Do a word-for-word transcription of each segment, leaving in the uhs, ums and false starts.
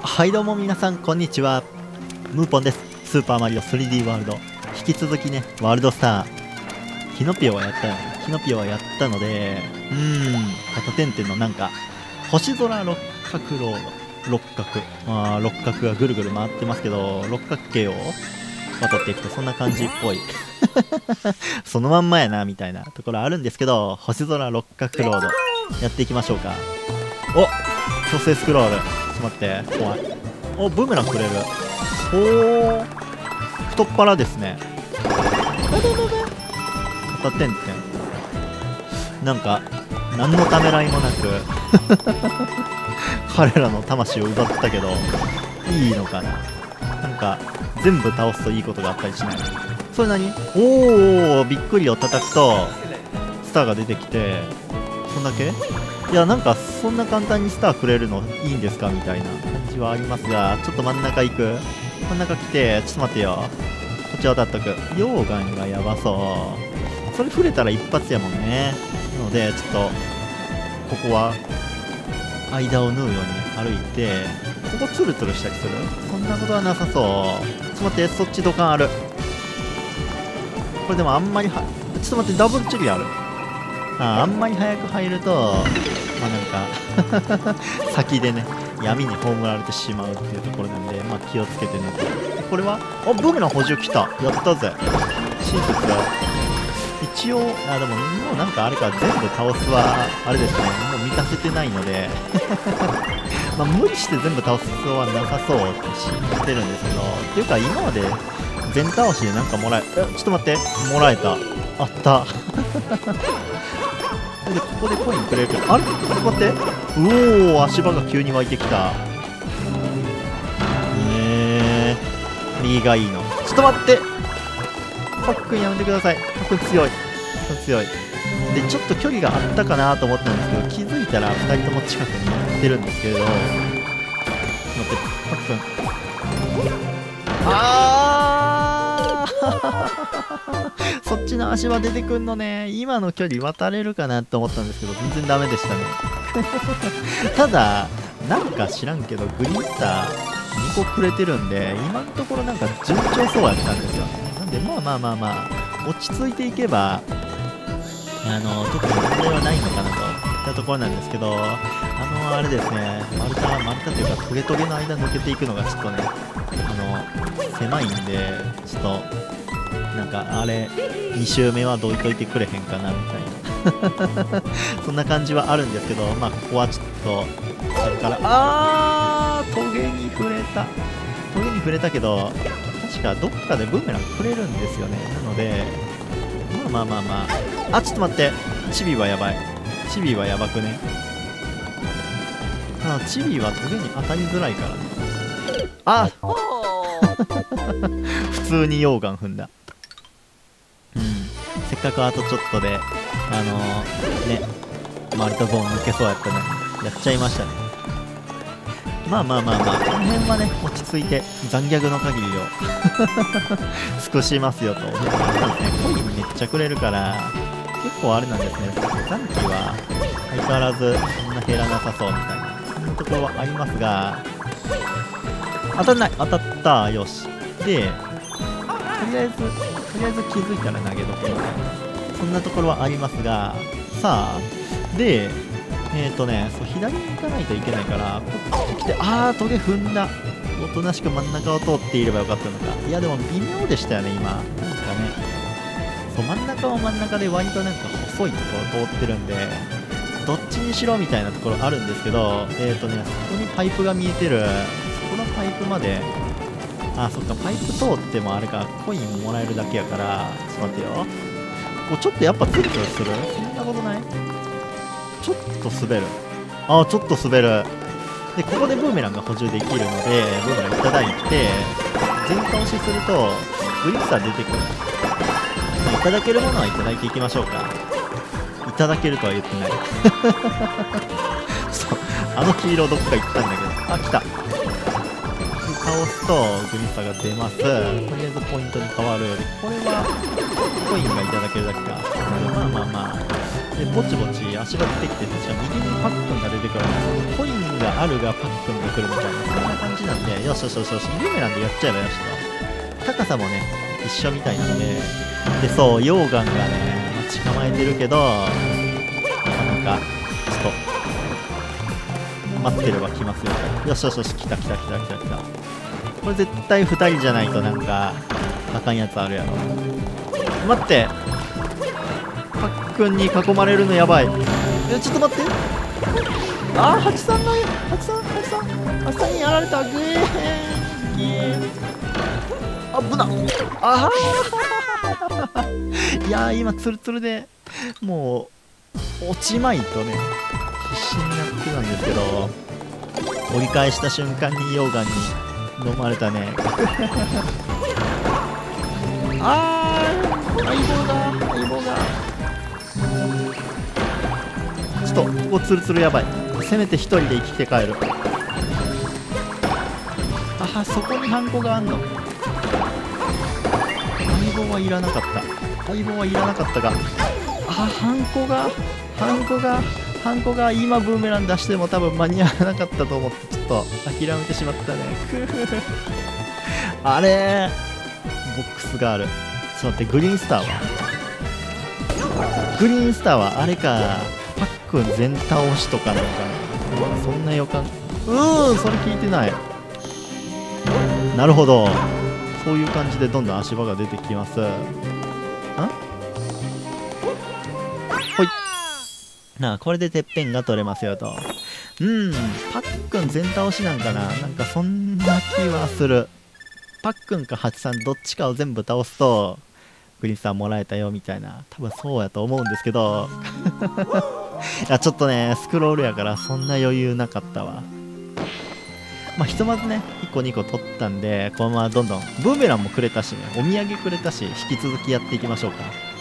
はいどうも皆さんこんにちは、ムーポンです。スーパーマリオ スリーディー ワールド引き続きね、ワールドスターキノピオはやったよね。キノピオはやったので、うーん片点々のなんか星空六角ロード六角まあ六角がぐるぐる回ってますけど、六角形を渡っていくとそんな感じっぽいそのまんまやなみたいなところあるんですけど、星空六角ロードやっていきましょうか。お強制スクロール、ちょっと待って怖い。おブーメランくれる。おー太っ腹ですね。片点々なんか何のためらいもなく彼らの魂を奪ったけどいいのかな。なんか全部倒すといいことがあったりしない？それ何？おおびっくりを叩くとスターが出てきて、そんだけ？いやなんかそんな簡単にスターくれるのいいんですかみたいな感じはありますが、ちょっと真ん中行く。真ん中来て、ちょっと待ってよ、こっち渡っとく。溶岩がやばそう。それ触れたら一発やもんね。なのでちょっとここは間を縫うように歩いて、ここツルツルしたりする？そんなことはなさそう。ちょっと待って、そっち土管ある。これでもあんまりはちょっと待って、ダブルチリある。あ, あんまり早く入るとまあなんか先でね闇に葬られてしまうっていうところなんで、まあ気をつけてね。これはあブーメラン補充来た。やったぜ。親切だ。一応あでももうなんかあれか、全部倒すはあれですね、もう満たせてないのでまあ無理して全部倒す必要はなさそうって信じてるんですけど、っていうか今まで全倒しでなんかもらえ、えちょっと待って、もらえた。あったでここでコインくれるけど、あれちょっと待って、うおー足場が急に湧いてきた。えー右がいいの。ちょっと待って、パックンやめてください。パックン強い、パックン強い。でちょっと距離があったかなと思ったんですけど、気づいたらふたりとも近くにやってるんですけれど、ちょっと待って、パックンあーそっちの足場出てくんのね。今の距離渡れるかなって思ったんですけど全然ダメでしたねただなんか知らんけどグリーンスターにこくれてるんで、今のところなんか順調そうやったんですよね。なんでまあまあまあまあ落ち着いていけばあの特に問題はないのかなといったところなんですけど、あのあれですね、丸太丸太というかトゲトゲの間抜けていくのがちょっとねあの狭いんで、ちょっとなんかあれに周目はどいといてくれへんかなみたいなそんな感じはあるんですけど、まあここはちょっとそれからあートゲに触れたトゲに触れたけど、確かどっかでブーメランくれるんですよね。なのでまあまあまあまああちょっと待って、チビはやばい。チビはやばくね。あチビはトゲに当たりづらいからね。あ普通に溶岩踏んだ。うん、せっかくあとちょっとであのー、ねマルタゾーン抜けそうやったのにやっちゃいましたね。まあまあまあまあこの辺はね落ち着いて残虐の限りを尽くしますよと。でもあれなんですね、コインめっちゃくれるから結構あれなんですね、残機は相変わらずそんな減らなさそうみたいな、そんなところはありますが、当たんない。当たった。よし。でとりあえずとりあえず気づいたら投げとけみたいな、そんなところはありますが、さあでえっ、ー、とねそう左に行かないといけないから、こっち来て、あートゲ踏んだ。おとなしく真ん中を通っていればよかったのか。いやでも微妙でしたよね今。なんかねそう真ん中は真ん中で割となんか細いところ通ってるんで、どっちにしろみたいなところあるんですけど、えっ、ー、とねそこにパイプが見えてる。そこのパイプまで、あそっかパイプ通ってもあれかコインもらえるだけやから、ちょっと待ってよ、こうちょっとやっぱツルツルする。そんなことない。ちょっと滑る。あちょっと滑る。でここでブーメランが補充できるのでブーメランいただいて全倒しするとグリッサー出てくる。いただけるものはいただいていきましょうか。いただけるとは言ってないそうあの黄色どっか行ったんだけど、あ来た。倒すとグリッサーが出ます。とりあえずポイントに変わる。これはコインがいただけるだけか。まあまあまあでぼちぼち足が出てきて、確か右にパックンが出てくるんです。コインンがあるがパックンが来るみたいな、そんな感じなんで、よしよしよしよし、ブーメランでやっちゃえばよしと。高さもね一緒みたいなんで、でそう溶岩がね待ち構えてるけど、なんかちょっと待ってれば来ますよ。よしよしよし、来た来た来た来た来た。これ絶対ふたりじゃないとなんかあかんやつあるやろ。待って、パックンに囲まれるのやばい。えちょっと待って、あー、ハチさんの、ハチさん、ハチさん、ハチさんにやられた。グーギー、あぶな、ああいやー、今ツルツルでもう落ちまいとね必死になってたんですけど、折り返した瞬間に溶岩に飲まれたねあー、相棒が相棒がちょっとここツルツルやばい。せめて一人で生きて帰る。あ、そこにハンコがあんの。相棒はいらなかった。相棒はいらなかったが、あ、ハンコがハンコがハンコが今ブーメラン出しても多分間に合わなかったと思ってちょっと諦めてしまったねあれボックスがある。ちょっと待って、グリーンスターはグリーンスターはあれか、パックン全倒しとかなのかな。そんな予感、うーん、それ聞いてない。なるほど、そういう感じでどんどん足場が出てきます。んほいなあ、これでてっぺんが取れますよと。うん、パックン全倒しなんかな、なんかそんな気はする。パックンかハチさんどっちかを全部倒すとグリーンスターもらえたよみたいな、多分そうやと思うんですけどいやちょっとねスクロールやからそんな余裕なかったわ。まあひとまずねいっこにこ取ったんで、このままどんどんブーメランもくれたしね、お土産くれたし、引き続きやっていきましょうか。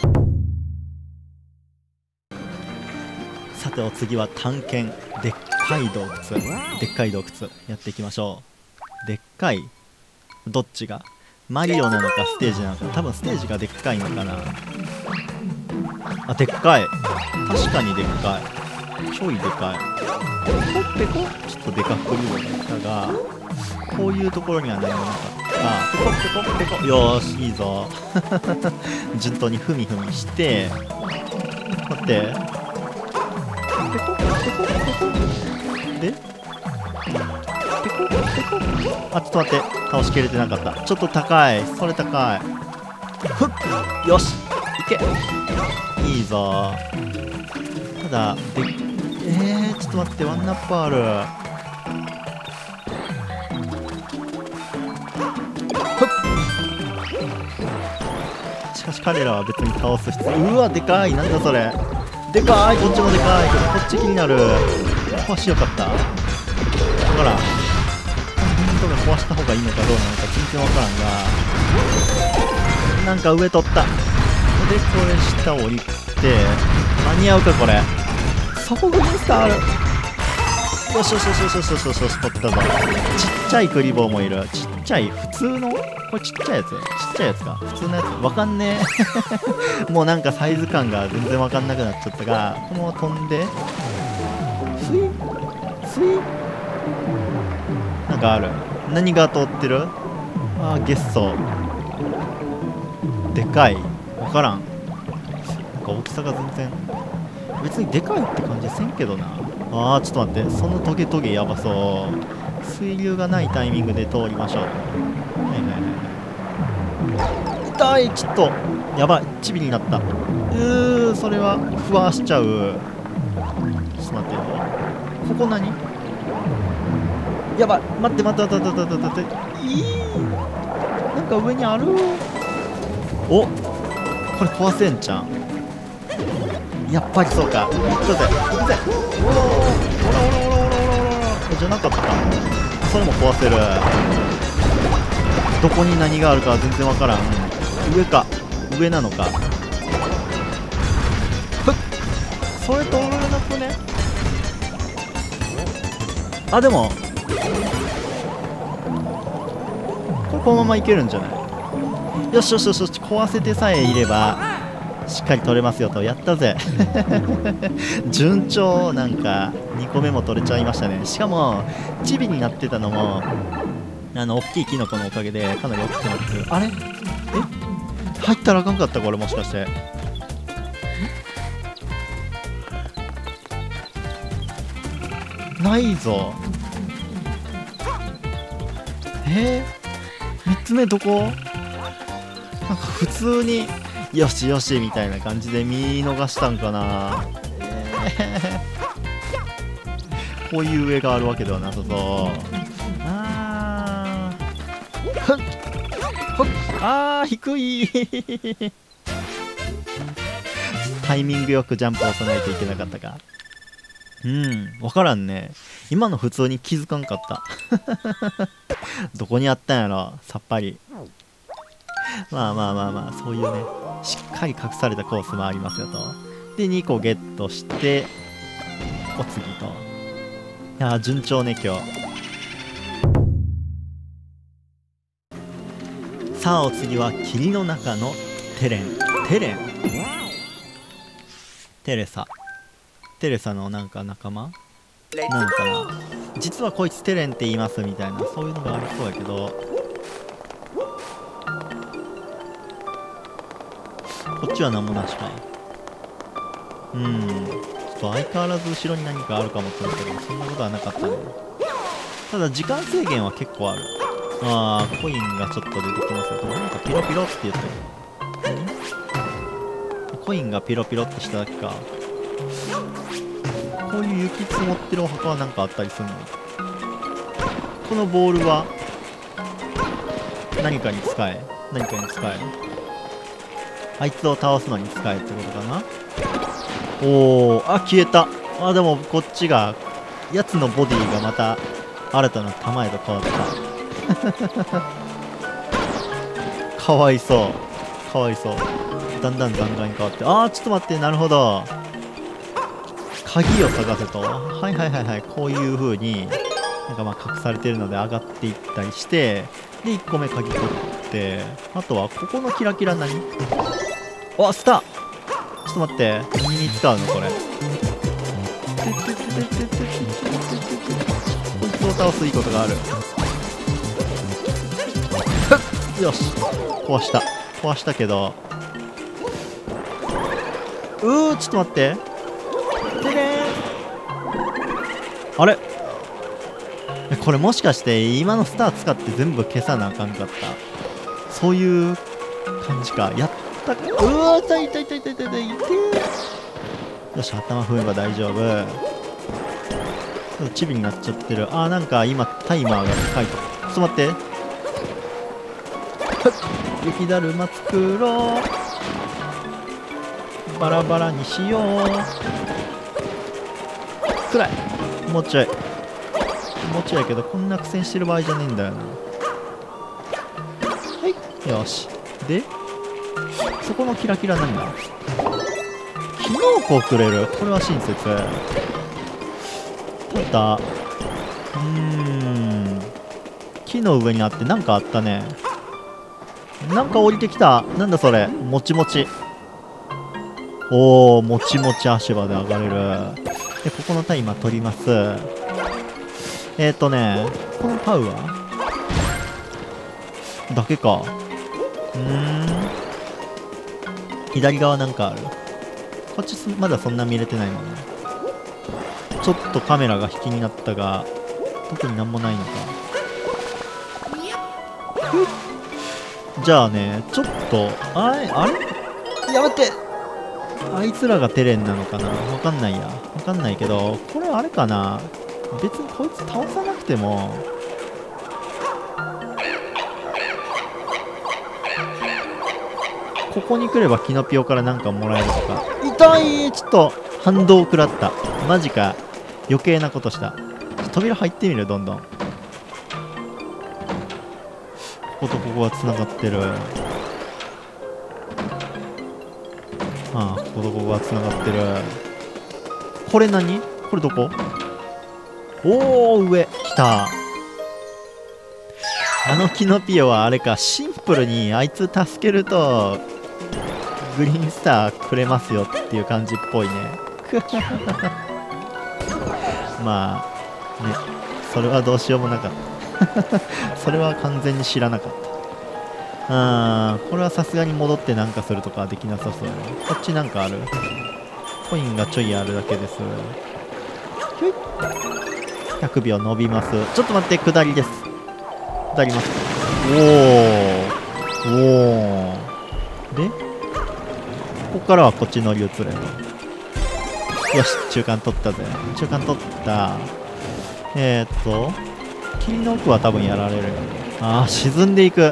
さてお次は探検、でっかい洞窟、でっかい洞窟やっていきましょう。でっかい、どっちがマリオなのかステージなのか、多分ステージがでっかいのかな。あ、でっかい、確かにでっかい、ちょいでかい。ペコペコ、ちょっとでかくりをだったが、こういうところには何もなかった。ペコペコペコ、よーしいいぞ順当にふみふみして、待って、ペコペコペコでペコペコ、あ、ちょっと待って、倒しきれてなかった。ちょっと高い、それ高い。ふっ、よしいけ、いいぞ。ただで、えー、ちょっと待って、ワンナップある。ふっ、しかし彼らは別に倒す必要、うわでかい、なんだそれ、でかい、こっちもでかいけどこっち気になる。壊しよかった、だから本当が壊した方がいいのかどうなのか全然わからんが、なんか上取った。でこれ下降りて間に合うかこれ。そこグリーンスターある。よしよしよしよしよしよしよしよし、取ったぞ。ちっちゃいクリボーもいる。ちっちゃい普通の、これちっちゃいやつ、ちっちゃいやつか普通のやつわかんねえもうなんかサイズ感が全然わかんなくなっちゃったが、このまま飛んでスイスイ、なんかある。何が通ってる。あー、ゲッソーでかい、わからん、なんか大きさが全然別にでかいって感じせんけどな。あー、ちょっと待って、そのトゲトゲやばそう。水流がないタイミングで通りましょう。はいはいはい、痛い、ちょっとやばい、チビになった。うー、それはふわしちゃう。ちょっと待ってよ、ここ何、やばい、待って待って待って待って待って、いい、なんか上にある。お、これ壊せんちゃん、やっぱりそうか。行くぜ行くぜ、おらおらおらおらおらおらおら、じゃなかったか、それも壊せる。どこに何があるか全然わからん。上か上なのか、ふっ、それ通られなくね。あ、でもこれこのままいけるんじゃない。よしよしよしよし、壊せてさえいればしっかり取れますよと。やったぜ順調。なんかにこめも取れちゃいましたね。しかもチビになってたのもあの大きいキノコのおかげでかなり大きくなってる。あれ、え、入ったらあかんかった？これもしかしてないぞ。えー、みっつめどこ？なんか普通によしよしみたいな感じで見逃したんかな。えー、こういう上があるわけではなさそう。あーほっあー低いタイミングよくジャンプを押さないといけなかったか。うん、分からんね。今の普通に気づかんかったどこにあったんやろ、さっぱり。まあまあまあまあ、そういうね、しっかり隠されたコースもありますよと。で、にこゲットして、お次と。いやー、順調ね、今日。さあ、お次は霧の中のテレン。テレンテレサ。テレサのなんか仲間なのかな。実はこいつテレンって言いますみたいな、そういうのがありそうやけど、こっちは何もなしか。うん、ちょっと相変わらず後ろに何かあるかもって思ったけど、そんなことはなかったね。ただ時間制限は結構ある。あー、コインがちょっと出てきますよ。なんかピロピロって言ったけど、何？コインがピロピロってしただけか。こういう雪積もってるお墓は何かあったりするの？このボールは何かに使え何かに使えあいつを倒すのに使えってことかな。おー、あ、消えた。あ、でもこっちがやつのボディがまた新たな弾へと変わったかわいそうかわいそう。だんだん弾丸に変わって、あー、ちょっと待って、なるほど、鍵を探せと。はいはいはいはい、こういう風になんかまあ隠されてるので上がっていったりして、でいっこめ鍵取って、あとはここのキラキラ何？あ、スター。ちょっと待って、何に使うのこれ。こいつを倒すいいことがあるよし、壊した壊したけど、うー、ちょっと待って、てれー、あれ、これもしかして今のスター使って全部消さなあかんかった、そういう感じか。やったか。うわー、痛い痛い痛い痛い痛い痛い。よし、頭踏めば大丈夫。ちょっとチビになっちゃってる。あー、なんか今タイマーが高いと。ちょっと待って、雪だるま作ろう。バラバラにしよう。くらい、もうちょいもうちょいやけど、こんな苦戦してる場合じゃねえんだよな。はい、よし。でそこのキラキラなんだ。キノコをくれる、これは親切。ただうーん、木の上にあってなんかあったね。なんか降りてきた。なんだそれ、もちもち。おー、もちもち足場で上がれる。でここのタイマー取ります。えーとね、このパウアーだけか。うーん、左側なんかある。こっちまだそんな見れてないもんね。ちょっとカメラが引きになったが、特になんもないのか。じゃあね、ちょっと、あれあれやめて、あいつらがテレンなのかな、わかんないや。わかんないけど、これあれかな、別にこいつ倒さなくても、ここに来ればキノピオからなんかもらえるとか。痛い、ちょっと反動を食らった。マジか、余計なことした。扉入ってみる、どんどん。こことここがつながってる。ああ、こことここがつながってる。これ何？これどこ？おー、上来た。あのキノピオはあれか、シンプルにあいつ助けるとグリーンスターくれますよっていう感じっぽいね。まあね、それはどうしようもなかったそれは完全に知らなかった。あー、これはさすがに戻ってなんかするとかはできなさそう。こっちなんかある？コインがちょいあるだけです。ひょい、ひゃくびょう伸びます。ちょっと待って、下りです。下ります。おーおーで、ここからはこっち乗り移れる。よし、中間取ったぜ。中間取った。えーっと霧の奥は多分やられる。ああ、沈んでいく。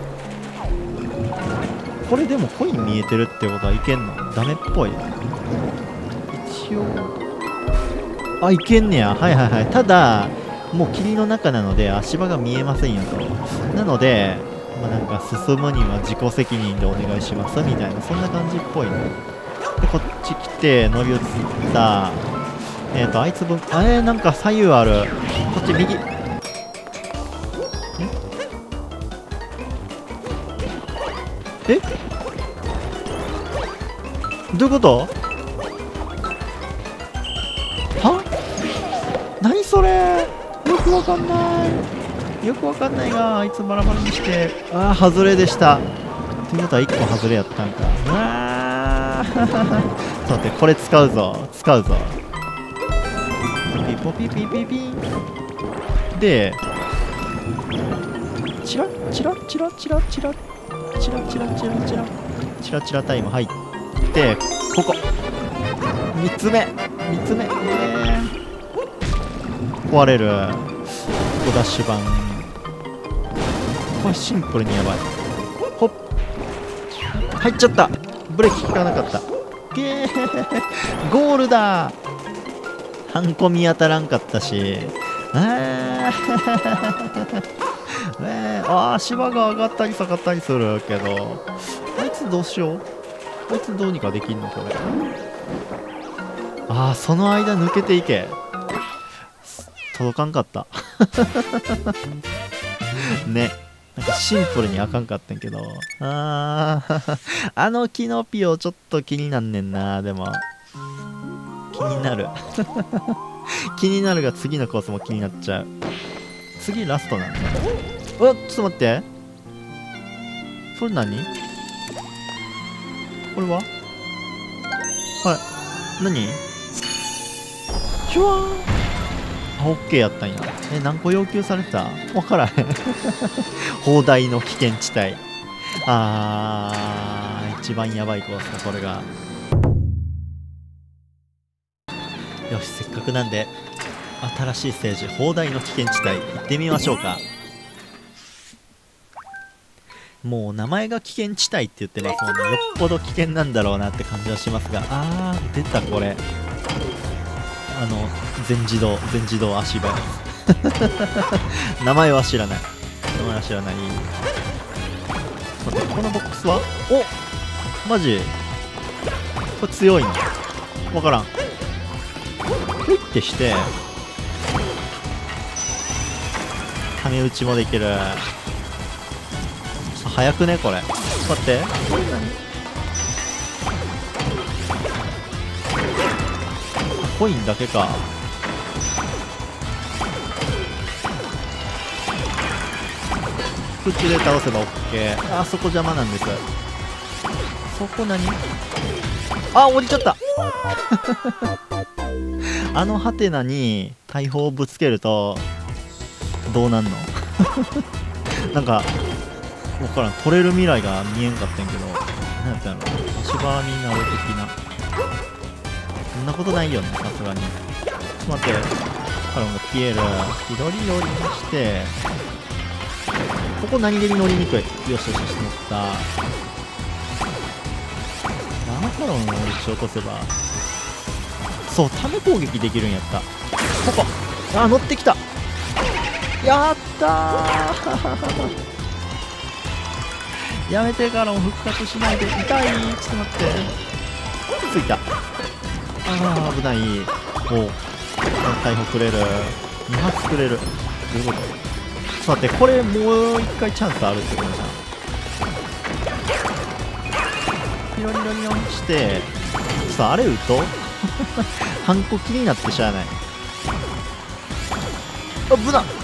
これでもコイン見えてるってことはいけんの？ダメっぽい。一応あ、いけんねや。はいはいはい。ただもう霧の中なので足場が見えませんよと。なのでまあ、なんか進むには自己責任でお願いしますみたいな、そんな感じっぽいね。でこっち来て乗り移った。えっ、ー、とあいつ分、あれなんか左右ある。こっち右。ええどういうこと？は？何それ？よくわかんない。よくわかんないが、あいつバラバラにして、ああ、外れでした。ということはいっこ外れやったんか。うわーちょっと待って、これ使うぞ。使うぞ。ピポピピピピで、チラチラチラチラチラチラチラチラチラチラチラタイム入って、ここみっつめみっつめ、えー、壊れる。ダッシュ版、これシンプルにやばい。ほっ、入っちゃった。ブレーキ効かなかった。ゲーゴールだ。ハンコ見当たらんかったし、あーえー、あー芝が上がったり下がったりするけど、あいつどうしよう。あいつどうにかできんのこれ。あー、その間抜けていけ。届かんかったね、なんかシンプルにあかんかったんけど、あーあのキノピオちょっと気になんねんな。でも気になる気になるが次のコースも気になっちゃう。次ラストなんだ。おっ、ちょっと待って、それ何？これははい、何？シュワーン。あ、オッケーやったんや。え、何個要求されてた？わからへん砲台の危険地帯。あー、一番やばいコースだこれが。よし、せっかくなんで新しいステージ、砲台の危険地帯行ってみましょうか。もう名前が危険地帯って言ってますもんね。よっぽど危険なんだろうなって感じはしますが、あー、出たこれ。あの全自動全自動足場名前は知らない。名前は知らない。待って、このボックスは、お、マジこれ強いのわからん。クイッてしてタメ打ちもできる。早くねこれ。待って、これ何？コインだけか。口で倒せば OK。 あそこ邪魔なんです。そこ何？あ、降りちゃったあのハテナに大砲をぶつけるとどうなんのなんか分からん、取れる未来が見えんかったんやけど、何やったんやろ、足場になる的な。そんなことないよね、さすがに。ちょっと待って、カロンが消える。左寄りにして、ここ何気に乗りにくい。よしよしよし、乗った。マカロンを打ち落とせば、そう、ため攻撃できるんやった。ここ、あ、乗ってきた。やったーやめて、カロン復活しないで。痛い。ちょっと待って、ついた。あー、危ない。おう、逮捕くれる。に発くれる。どういうこと？ちょっと待って、これもう一回チャンスあるってことじゃん。 ピロリロリロンして、ちょっとあれ打とうハンコ気になってしゃあない。あぶな。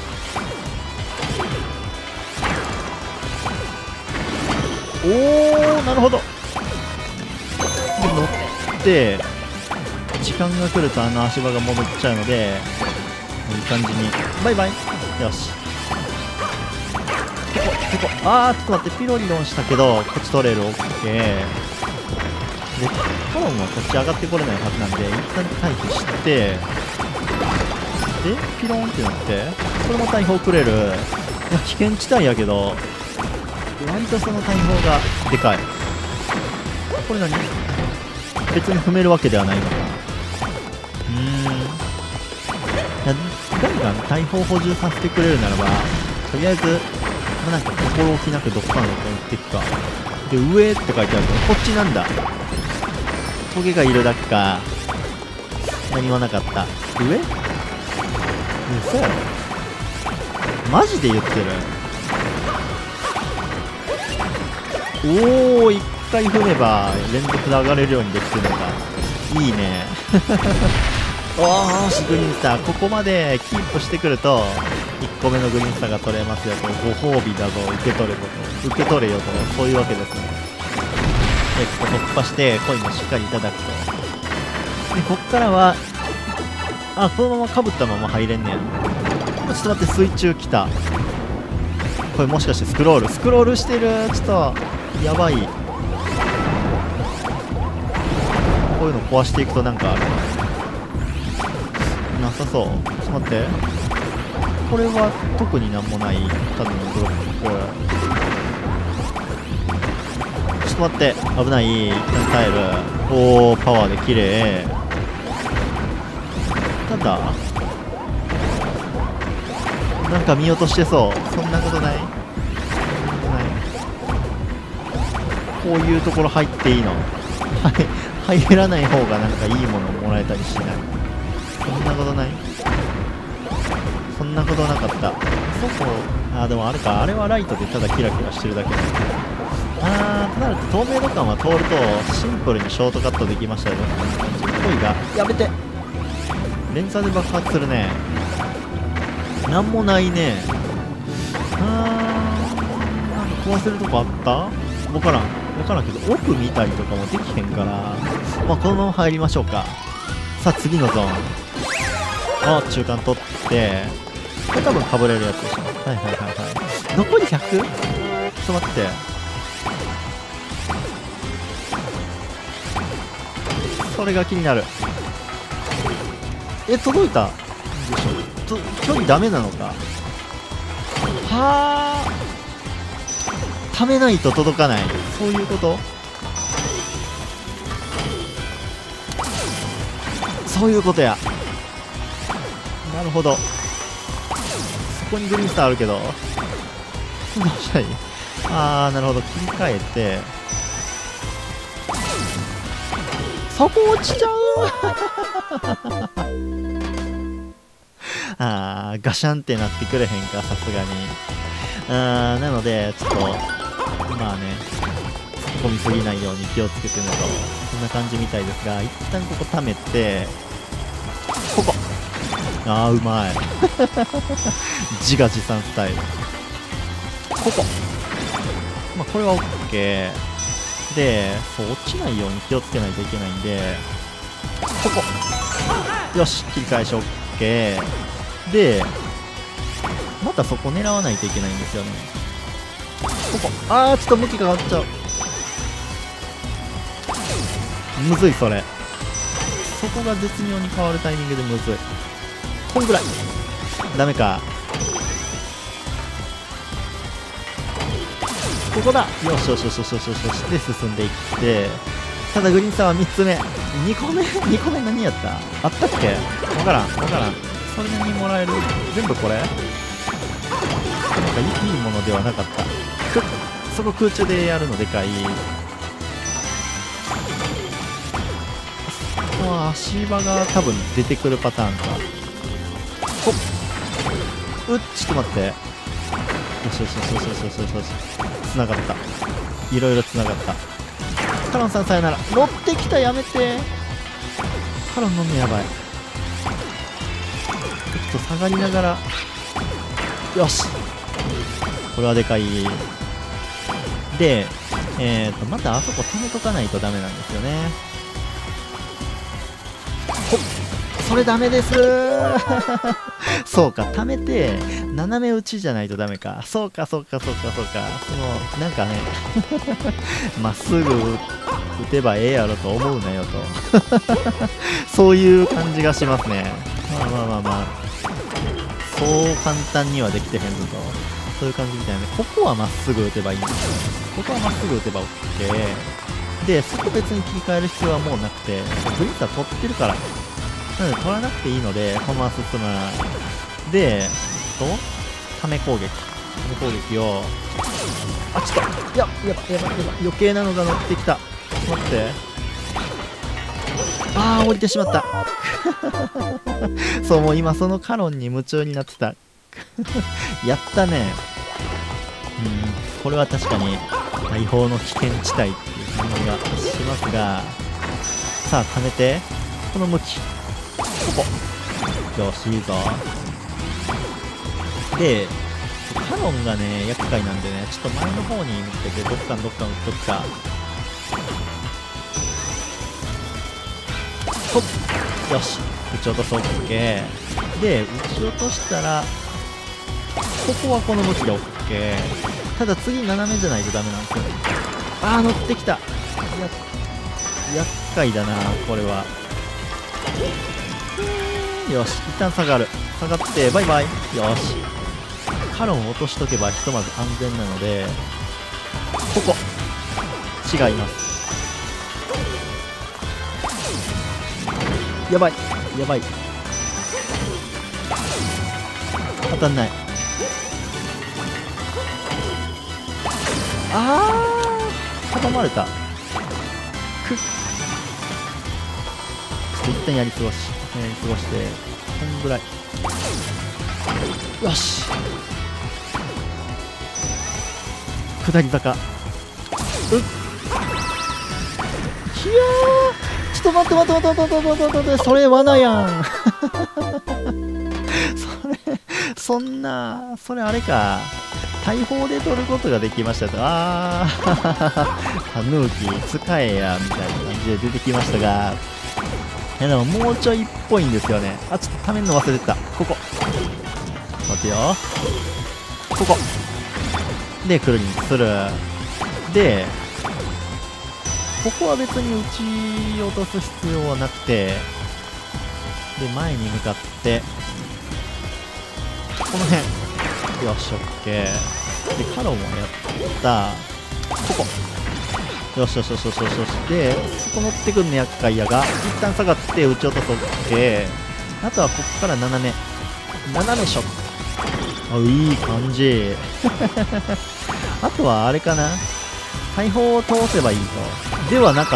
おー、なるほど。で乗って時間が来るとあの足場が戻っちゃうので、いい感じにバイバイ。よし、ここここ。あー、ちょっと待って、ピロリロンしたけどこっち取れる。オッケーで、トロンはこっち上がってこれないはずなんで、一旦退避して、でピロンってなって、これも大砲くれる。いや、危険地帯やけど割とその大砲がでかい。これ何、別に踏めるわけではないのか。うーん、いや、ガンガン大砲補充させてくれるならば、とりあえず、まあ、なんか心置きなくどっかのとこに行っていくか。で、上って書いてあるけど、こっちなんだ。トゲがいるだけか。何もなかった。上？嘘やろ、マジで言ってる。おお、一回踏めば連続で上がれるようにできてるのか。いいねおーし、グリーンスターここまでキープしてくるといっこめのグリーンスターが取れますよと。ご褒美だぞ、受け取れよと、受け取れよと、そういうわけですね。で、ここ突破してコインもしっかりいただくと。で、こっからは、あ、このままかぶったまま入れんねん。ちょっと待って、水中来た。これもしかしてスクロールスクロールしてる。ちょっとやばい。こういうの壊していくとなんかあるなさそう。ちょっと待って、これは特になんもない。ただのブロック。これちょっと待って、危ない。一旦耐える。おー、パワーで綺麗。ただなんか見落としてそう。そんなことない。こういうところ入っていいの？はい、入らない方がなんかいいものもらえたりしない？そんなことない？そんなことなかった。そこ、あーでもあれか、あれはライトでただキラキラしてるだけだ。あー、となると透明度感は通るとシンプルにショートカットできましたよ。恋がやめて、連鎖で爆発するね。なんもないね。あー、なんか壊せるとこあった？わからん。わからんけど、奥見たりとかもできへんから、まあ、このまま入りましょうか。さあ、次のゾーン。あ、中間取って、これ多分かぶれるやつでしょ。はいはいはいはい。残り ひゃく？ ちょっと待って。それが気になる。え、届いたでしょ。と距離ダメなのか。はあ、ためないと届かない、そういうこと。そういうことや。なるほど。そこにグリーンスターあるけどどうしたらいい？あー、なるほど。切り替えて、そこ落ちちゃうあー、ガシャンってなってくれへんか、さすがに。あー、なのでちょっとまあね、突っ込みすぎないように気をつけてるのと、そんな感じみたいですが、一旦ここ溜めて、ここ、あー、うまい自画自賛スタイル。ここ、まあこれは OK で、そう落ちないように気をつけないといけないんで、ここ、よし、切り返し OK で、またそこ狙わないといけないんですよね。ここ、あー、ちょっと向きが変わっちゃう。むずい、それ。そこが絶妙に変わるタイミングでむずい。こんぐらい。ダメか。ここだ。よしよしよしよしよしよしよし。で、進んでいって。ただ、グリーンスターはみっつめ。にこめ ?に 個目何やった？あったっけ？わからん。わからん。それなりにもらえる？全部これ？なんかいいものではなかった。そこ空中でやるのでかい。ここは足場が多分出てくるパターンか。ほっ、うっ、ちょっと待って。よしよしよしよしよしよしよし。繋がった。いろいろ繋がった。 カロンさんさよなら。乗ってきた、やめて。カロン飲むのやばい。ちょっと下がりながら、よし、これはでかい。で、えーとまたあそこ止めとかないとダメなんですよね。ほっ、それダメですそうか、溜めて斜め打ちじゃないとダメか。そうかそうかそうかそうか。そのなんかねまっすぐ打てばええやろと思うなよとそういう感じがしますね。まあまあまあまあ、そう簡単にはできてへんぞと、そういう感じみたいなね。ここはまっすぐ打てばいいんですよ。ここはまっすぐ打てば OK で、そこ別に切り替える必要はもうなくて、グリッター取ってるから、なので取らなくていいので、このまま進む。で、とため攻撃、ため攻撃を、あ、ちょっと、ややばいやばいやばい、余計なのが乗ってきた。待って、あー、降りてしまったそう、もう今そのカロンに夢中になってたやったね。うん、これは確かに大砲の危険地帯っていう感じがしますが、さあ、溜めて、この向き、ここ、よし、いいぞ。で、カノンがね、厄介なんでね、ちょっと前の方に向けて、どっかんどっかん打っとくか。ほっ、よし、撃ち落とそう、OK。で、撃ち落としたら、ここはこの向きで OK。ただ次斜めじゃないとダメなんですよ。あー、乗ってきた。や厄介だなこれは。よし、一旦下がる。下がってバイバイ。よし、カロンを落としとけばひとまず安全なので、ここ違います。やばいやばい、当たんない。あー、阻まれた。くっ、ちょっと一旦やり過ごし、やり過ごして、こんぐらい。よし、下り坂。うっ、ひやー、ちょっと待って待って待って待って待って待って待って、それ罠やんそれ、そんな、それあれか、大砲で取ることができましたと。あータヌーキ使えやみたいな感じで出てきましたが、いやでももうちょいっぽいんですよね。あ、ちょっとためるの忘れてた。ここ待てよ、ここでくるりんする。で、ここは別に撃ち落とす必要はなくて、で前に向かってこの辺、よし、オッケー。でカロンもやった。ここ、よしよしよしよしよしよし。でそこ乗ってくんの厄介やが、一旦下がって撃ち落とす。オッケー。あとはここから斜め斜めショット。あ、いい感じあとはあれかな、大砲を通せばいいと。ではなかった。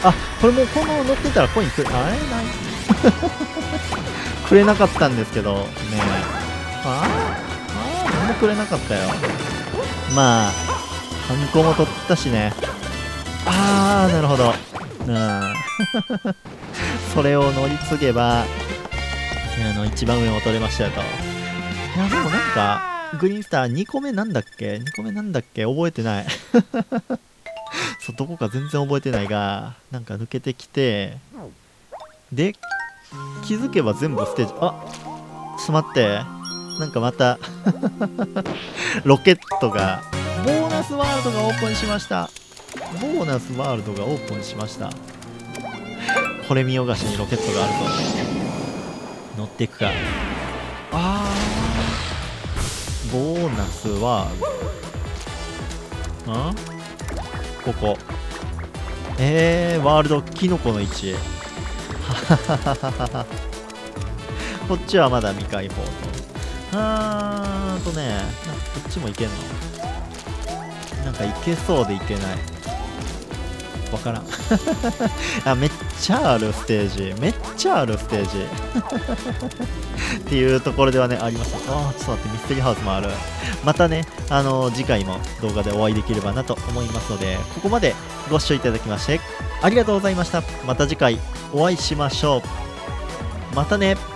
あ、これもうこの乗ってたらコインくれ、あれないくれなかったんですけどね。ああ、何もくれなかったよ。まあハンコも取ったしね。ああ、なるほど。うんそれを乗り継げば、あの一番上も取れましたよと。いやでもなんかグリーンスターにこめなんだっけ、にこめなんだっけ、覚えてないそう、どこか全然覚えてないが、なんか抜けてきて、で気づけば全部ステージ、あ、ちょっと待って、なんかまたロケットが、ボーナスワールドがオープンしました。ボーナスワールドがオープンしました。これ見よがしにロケットがあると乗っていくか。あー、ボーナスワールド、んここ、えー、ワールドキノコの位置こっちはまだ未開放と。あーとね、なんかこっちも行けんの、なんか行けそうで行けない。こわからんあ、めっちゃあるステージ、めっちゃあるステージっていうところではね、あります。ああ、ちょっと待って、ミステリーハウスもある。またね、あのー次回も動画でお会いできればなと思いますので、ここまでご視聴いただきましてありがとうございました。また次回お会いしましょう。またね。